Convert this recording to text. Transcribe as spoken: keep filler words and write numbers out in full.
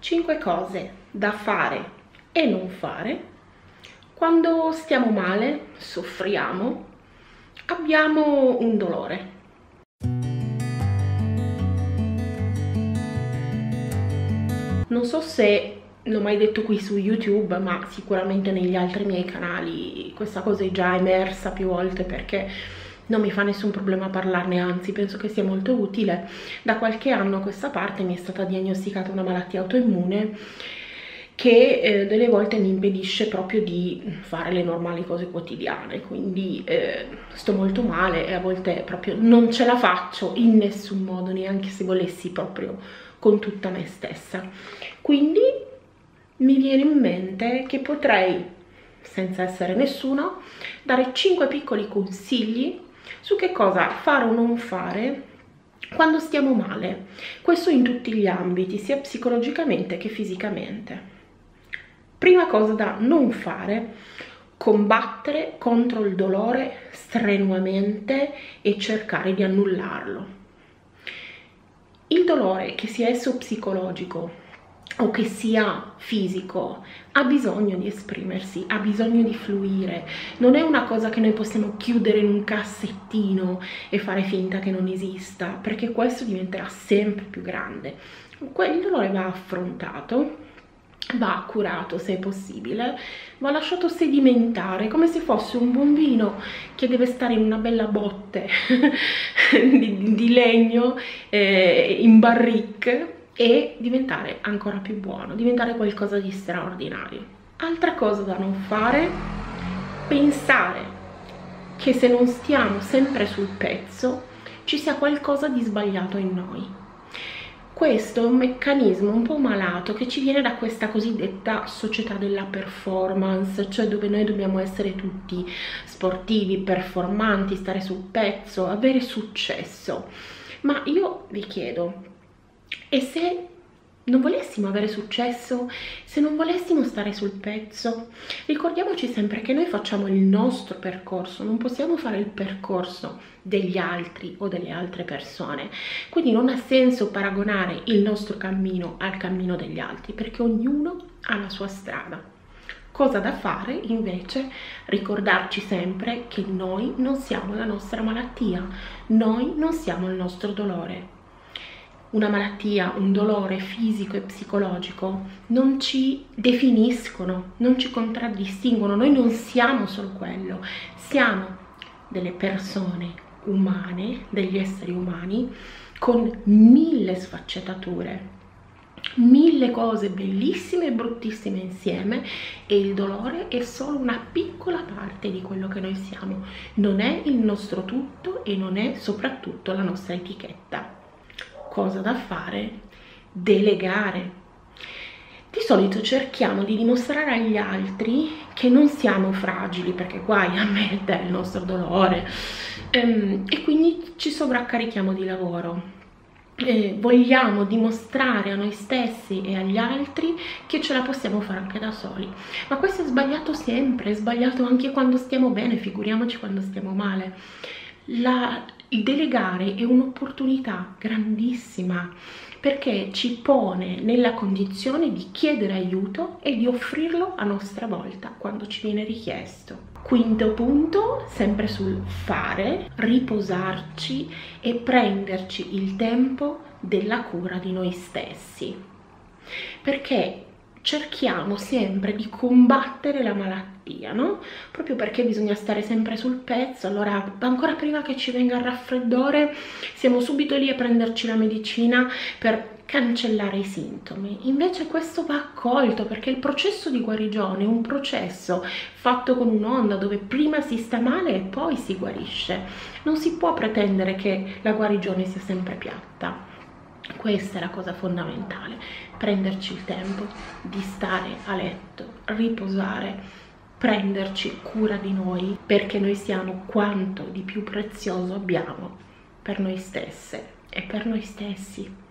cinque cose da fare e non fare quando stiamo male, soffriamo, abbiamo un dolore. Non so se l'ho mai detto qui su YouTube, ma sicuramente negli altri miei canali questa cosa è già emersa più volte, perché non mi fa nessun problema parlarne, anzi penso che sia molto utile. Da qualche anno a questa parte mi è stata diagnosticata una malattia autoimmune che eh, delle volte mi impedisce proprio di fare le normali cose quotidiane, quindi eh, sto molto male e a volte proprio non ce la faccio in nessun modo, neanche se volessi, proprio con tutta me stessa. Quindi mi viene in mente che potrei, senza essere nessuno, dare cinque piccoli consigli su che cosa fare o non fare quando stiamo male. Questo in tutti gli ambiti, sia psicologicamente che fisicamente. Prima cosa da non fare: combattere contro il dolore strenuamente e cercare di annullarlo. Il dolore, che sia esso psicologico o che sia fisico, ha bisogno di esprimersi, ha bisogno di fluire. Non è una cosa che noi possiamo chiudere in un cassettino e fare finta che non esista, perché questo diventerà sempre più grande. Il dolore va affrontato, va curato se è possibile, va lasciato sedimentare, come se fosse un buon vino che deve stare in una bella botte di, di legno, eh, in barrique, e diventare ancora più buono, diventare qualcosa di straordinario. Altra cosa da non fare: pensare che se non stiamo sempre sul pezzo ci sia qualcosa di sbagliato in noi. Questo è un meccanismo un po' malato che ci viene da questa cosiddetta società della performance, cioè dove noi dobbiamo essere tutti sportivi, performanti, stare sul pezzo, avere successo. Ma io vi chiedo, e se non volessimo avere successo, se non volessimo stare sul pezzo? Ricordiamoci sempre che noi facciamo il nostro percorso, non possiamo fare il percorso degli altri o delle altre persone, quindi non ha senso paragonare il nostro cammino al cammino degli altri, perché ognuno ha la sua strada. Cosa da fare invece? Ricordarci sempre che noi non siamo la nostra malattia, noi non siamo il nostro dolore. Una malattia, un dolore fisico e psicologico non ci definiscono, non ci contraddistinguono. Noi non siamo solo quello, siamo delle persone umane, degli esseri umani con mille sfaccettature, mille cose bellissime e bruttissime insieme, e il dolore è solo una piccola parte di quello che noi siamo. Non è il nostro tutto e non è soprattutto la nostra etichetta. Cosa da fare? Delegare. Di solito cerchiamo di dimostrare agli altri che non siamo fragili, perché guai a me e te il nostro dolore, ehm, e quindi ci sovraccarichiamo di lavoro. Eh, vogliamo dimostrare a noi stessi e agli altri che ce la possiamo fare anche da soli, ma questo è sbagliato sempre, è sbagliato anche quando stiamo bene, figuriamoci quando stiamo male. La, il delegare è un'opportunità grandissima, perché ci pone nella condizione di chiedere aiuto e di offrirlo a nostra volta quando ci viene richiesto. Quinto punto, sempre sul fare: riposarci e prenderci il tempo della cura di noi stessi, perché cerchiamo sempre di combattere la malattia, no? Proprio perché bisogna stare sempre sul pezzo. Allora, ancora prima che ci venga il raffreddore, siamo subito lì a prenderci la medicina per cancellare i sintomi. Invece questo va accolto, perché il processo di guarigione è un processo fatto con un'onda, dove prima si sta male e poi si guarisce. Non si può pretendere che la guarigione sia sempre piatta. Questa è la cosa fondamentale: prenderci il tempo di stare a letto, riposare, prenderci cura di noi, perché noi siamo quanto di più prezioso abbiamo per noi stesse e per noi stessi.